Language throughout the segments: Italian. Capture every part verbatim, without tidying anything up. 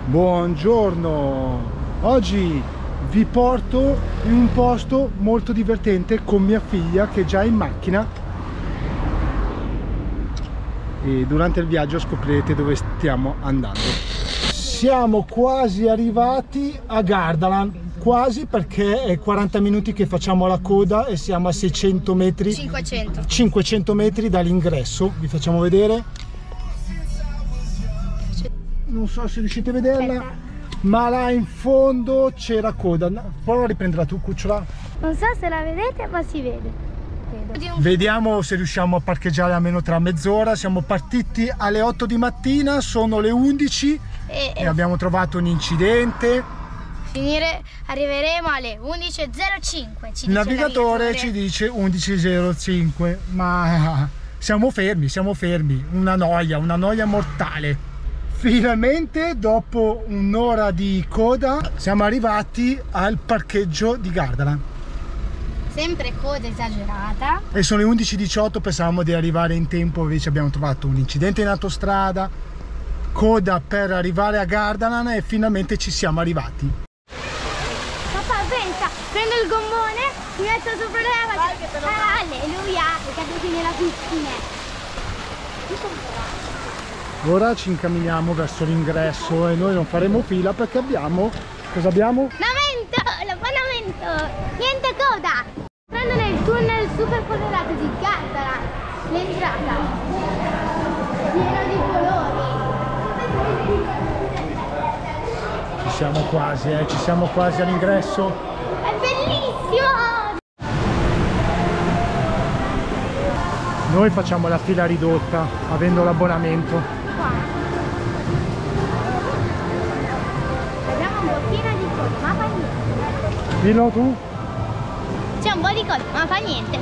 Buongiorno, oggi vi porto in un posto molto divertente con mia figlia che è già in macchina e durante il viaggio scoprirete dove stiamo andando. Siamo quasi arrivati a Gardaland, quasi, perché è quaranta minuti che facciamo la coda e siamo a seicento metri, cinquecento, cinquecento metri dall'ingresso. Vi facciamo vedere. Non so se riuscite a vederla. Aspetta. Ma là in fondo c'era coda. Prova a riprenderla tu, cucciola. Non so se la vedete, ma si vede. Vedo. Vediamo se riusciamo a parcheggiare almeno tra mezz'ora. Siamo partiti alle otto di mattina, sono le undici E, e abbiamo trovato un incidente. Finire, arriveremo alle undici e zero cinque. Il navigatore ci dice undici e zero cinque, ma siamo fermi, siamo fermi. Una noia, una noia mortale. Finalmente, dopo un'ora di coda, siamo arrivati al parcheggio di Gardaland. Sempre coda esagerata. E sono le undici e diciotto, pensavamo di arrivare in tempo, invece abbiamo trovato un incidente in autostrada, coda per arrivare a Gardaland e finalmente ci siamo arrivati. Papà, pensa, prendo il gommone, mi metto sopra la faccio. Ah, alleluia, è caduti nella piscina. Ora ci incamminiamo verso l'ingresso e noi non faremo fila perché abbiamo... cosa abbiamo? L'abbonamento, l'abbonamento, niente coda. Entrando nel tunnel super colorato di Gardaland, l'entrata, pieno di colori. Ci siamo quasi, eh, ci siamo quasi all'ingresso. È bellissimo! Noi facciamo la fila ridotta, avendo l'abbonamento. Abbiamo un pochino di coda, ma fa niente. Dillo tu? C'è un po' di coda, ma fa niente.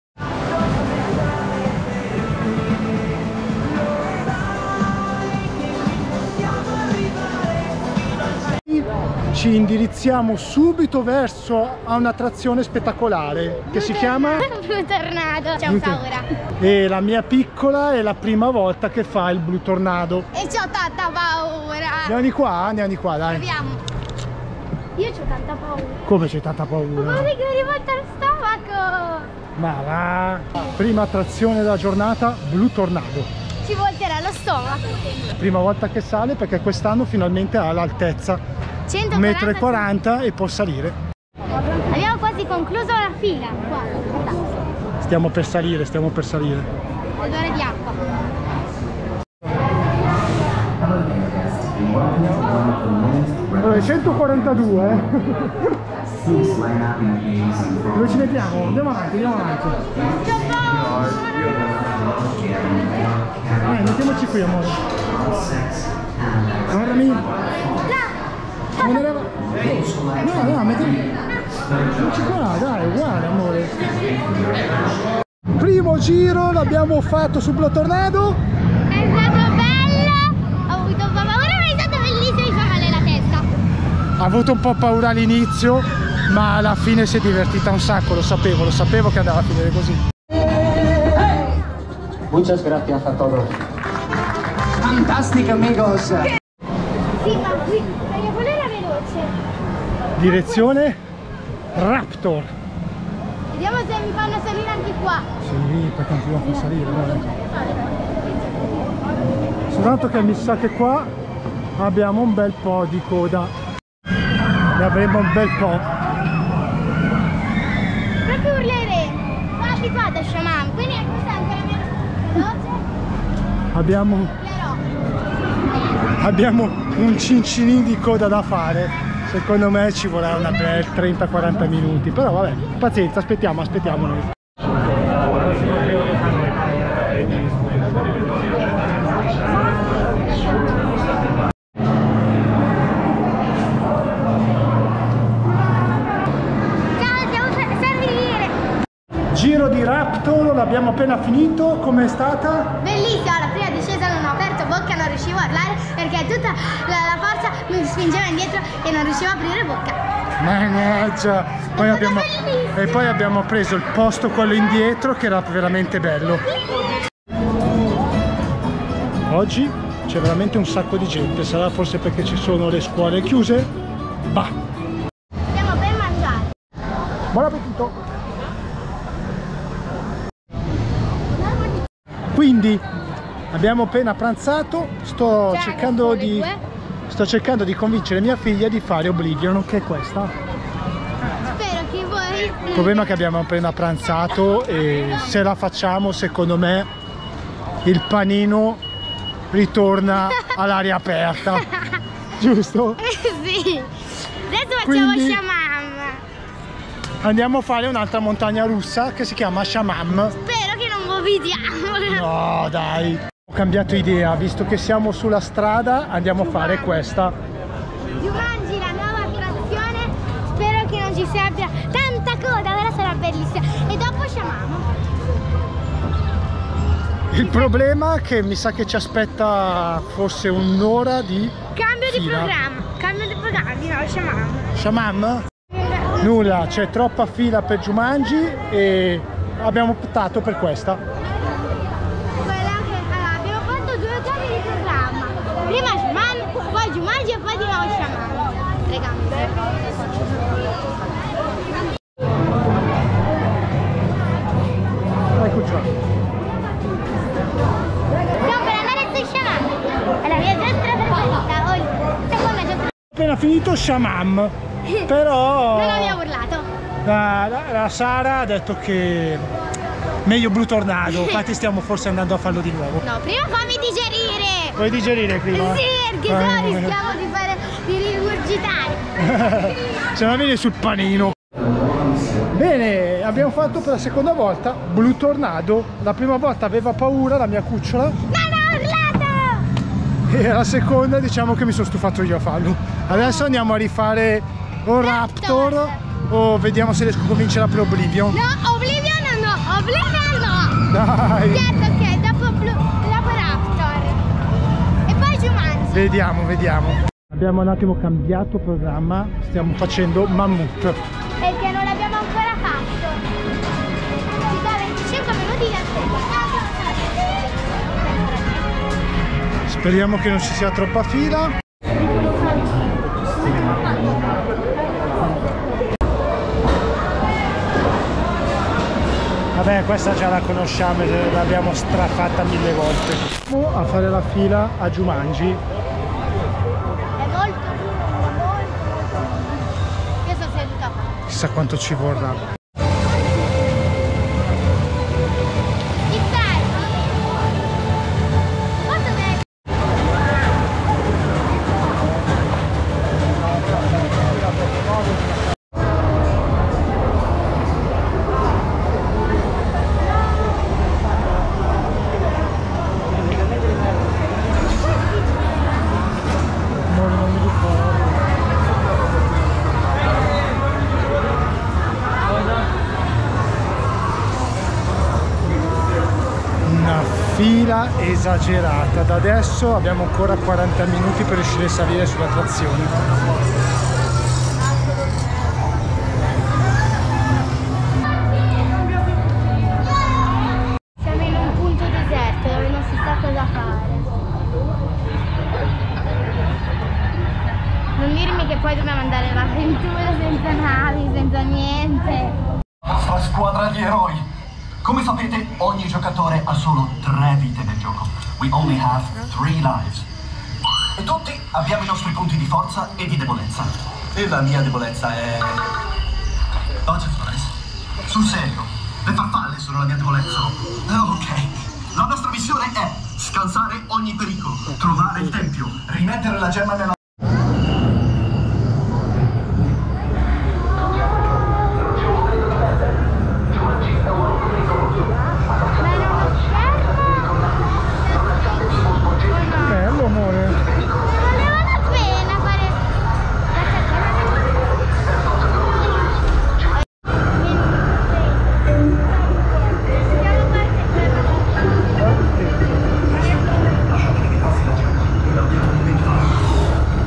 Ci indirizziamo subito verso a un'attrazione spettacolare che si chiama Blue Tornado. C'ho paura. E la mia piccola è la prima volta che fa il Blue Tornado. E c'ho tanta paura. Andiamo di qua, andiamo di qua, dai. Proviamo. Io c'ho tanta paura. Come c'è tanta Ma paura? guarda che mi rivolta il stomaco. Ma va! Prima attrazione della giornata, Blue Tornado. Ci volterà lo stomaco. Prima volta che sale perché quest'anno finalmente ha l'altezza un metro e quaranta e può salire. Abbiamo quasi concluso la fila. Qua, guardate. Stiamo per salire, stiamo per salire. Odore di acqua. Allora, centoquarantadue, eh? Dove ci mettiamo? Andiamo avanti, andiamo avanti. Eh, mettiamoci qui, amore. Guardami. No, no, mettiamoci qua, dai, uguale, amore. Primo giro l'abbiamo fatto su Blue Tornado. È stato bello. Ho avuto un po' paura, ma è stato bellissimo, mi fa male la testa. Ha avuto un po' paura all'inizio, ma alla fine si è divertita un sacco, lo sapevo, lo sapevo che andava a finire così. Muchas gracias a todos. Fantastico, amigos. Sì, ma qui, voglio volere veloce. Direzione Raptor. Vediamo se mi fanno salire anche qua. Sì, poi continuo a far salire, dai. Soltanto che mi sa che qua abbiamo un bel po' di coda. Ne avremo un bel po'. Proprio urleremo. Sono abituata a Shaman, quindi è questa anche la mia veloce. Abbiamo, Urlerò. abbiamo un cincinino di coda da fare. Secondo me ci vorrà una bel trenta quaranta minuti. Però vabbè, pazienza, aspettiamo, aspettiamo noi. Giro di Raptor, l'abbiamo appena finito, com'è stata? Bellissima, la prima discesa non ho aperto bocca, non riuscivo a urlare perché tutta la, la forza mi spingeva indietro e non riuscivo a aprire bocca. Mannaggia! Poi abbiamo, e poi abbiamo preso il posto quello indietro che era veramente bello. Oggi c'è veramente un sacco di gente, sarà forse perché ci sono le scuole chiuse? Bah! Stiamo per mangiare. Buon appetito! Quindi abbiamo appena pranzato, sto Già, cercando le di due. sto cercando di convincere mia figlia di fare Oblivion, che è questa. Spero che voi... Il problema è che abbiamo appena pranzato e se la facciamo, secondo me, il panino ritorna all'aria aperta, giusto? Sì. Adesso facciamo Quindi- shamam. Andiamo a fare un'altra montagna russa che si chiama Shamam. Spero che non vomitiamo. No, dai. Ho cambiato idea, visto che siamo sulla strada, andiamo a fare questa. Jumanji, la nuova attrazione. Spero che non ci sia abbia tanta coda, però sarà bellissima. E dopo shamam. Il problema è che mi sa che ci aspetta forse un'ora di Cambio di fila. programma. Cambio di programma, di nuovo shamam. Shamam? Nulla, c'è troppa fila per Jumanji e abbiamo optato per questa. Quella che allora, abbiamo fatto due cambi di programma. Prima shamam, poi Jumanji e poi di nuovo shamam. Tre cambi. Eccoci qua. Stiamo per andare su shamam. Alla mia destra preferita. Oh, seconda già. Appena finito Shamam, però Non abbiamo urlato. la, la- la Sara ha detto che meglio Blue Tornado, infatti stiamo forse andando a farlo di nuovo. No, prima fammi digerire. Vuoi digerire prima? Sì, perché Eh, sennò rischiamo di fare di rigurgitare. Se no viene sul panino. Bene, abbiamo fatto per la seconda volta Blue Tornado. La prima volta aveva paura la mia cucciola Non ho urlato! e la seconda diciamo che mi sono stufato io a farlo. Adesso andiamo a rifare o Raptor o vediamo se riesco a convincere per Oblivion. No, Oblivion no, Oblivion no. Dai, Certo, ok, dopo, Blu- dopo Raptor. E poi Jumanji. vediamo, vediamo. Abbiamo un attimo cambiato programma, stiamo facendo Mammut. Perché non l'abbiamo ancora fatto. Ci dà venticinque minuti di attesa. Speriamo che non ci sia troppa fila. Vabbè, questa già la conosciamo, l'abbiamo strafatta mille volte. Andiamo a fare la fila a Jumanji. È molto lungo, molto, molto lungo. Io sono seduta qua. Chissà quanto ci vorrà. Ci stai? Quanto sei? Non, non mi ricordo. Una fila esagerata. Da adesso abbiamo ancora quaranta minuti per riuscire a salire sulla trazione. Siamo in un punto deserto dove non si sa cosa fare. Non dirmi che poi dobbiamo andare all'avventura senza navi, senza niente. Nostra squadra di eroi. Come sapete, ogni giocatore ha solo tre vite nel gioco. We only have three lives. E tutti abbiamo i nostri punti di forza e di debolezza. E la mia debolezza è... Butterflies. Sul serio, le farfalle sono la mia debolezza. Oh, ok. La nostra missione è scansare ogni pericolo, trovare il tempio, rimettere la gemma nella... Ma era uno schermo? O no? Bello, amore. Non valeva la pena fare... Stiamo partendo.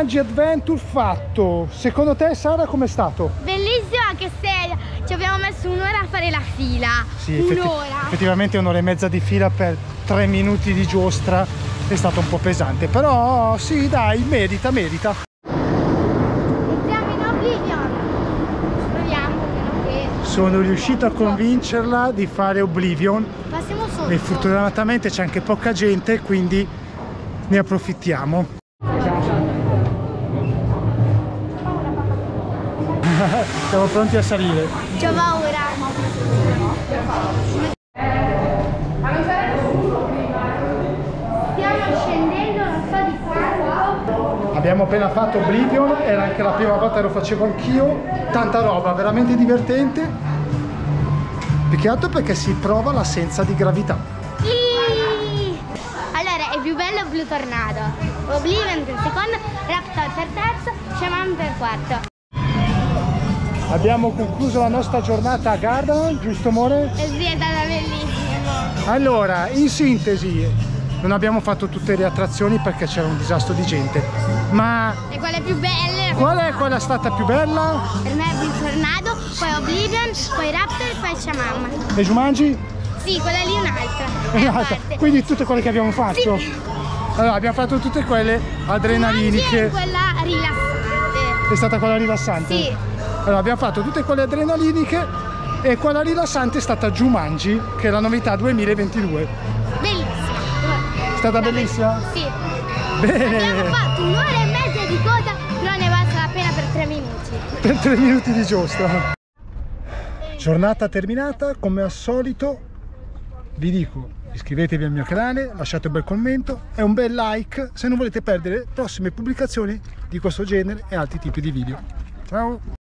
Jumanji Adventure fatto. Secondo te, Sara, com'è stato? Bellissimo, anche se ci abbiamo messo un'ora a fare la fila. Sì, effetti un'ora. effettivamente un'ora e mezza di fila per tre minuti di giostra è stato un po' pesante, però sì, dai, merita, merita. Entriamo in Oblivion. Proviamo, meno che... Sono riuscito a convincerla di fare Oblivion Passiamo sotto. e fortunatamente c'è anche poca gente, quindi ne approfittiamo. Siamo pronti a salire. C'ho paura. Stiamo scendendo, non so di quanto. Abbiamo appena fatto Oblivion, era anche la prima volta che lo facevo anch'io, tanta roba, veramente divertente, più che altro perché si prova l'assenza di gravità. Sì. Allora, è più bello Blue Tornado, Oblivion per secondo, Raptor per terzo, Shaman per quarto. Abbiamo concluso la nostra giornata a Gardaland, giusto amore? E sì, è stata bellissima. Allora, in sintesi, non abbiamo fatto tutte le attrazioni perché c'era un disastro di gente, ma E quelle più belle? qual è quella stata più bella? Per me è Blue Tornado, poi Oblivion, poi Raptor e poi Shaman. E Jumanji? Sì, quella lì è un'altra. È a Un'altra. parte. Quindi tutte quelle che abbiamo fatto? Sì. Allora, abbiamo fatto tutte quelle Jumanji adrenaliniche. è quella rilassante. È stata quella rilassante? Sì. Allora, abbiamo fatto tutte quelle adrenaliniche e quella rilassante è stata Jumanji, che è la novità duemilaventidue. Bellissima. È stata bellissima? Sì. Bene! Abbiamo fatto un'ora e mezza di coda, però ne valsa la pena per tre minuti. Per tre minuti di giostra. Giornata terminata, come al solito vi dico iscrivetevi al mio canale, lasciate un bel commento e un bel like se non volete perdere prossime pubblicazioni di questo genere e altri tipi di video. Ciao!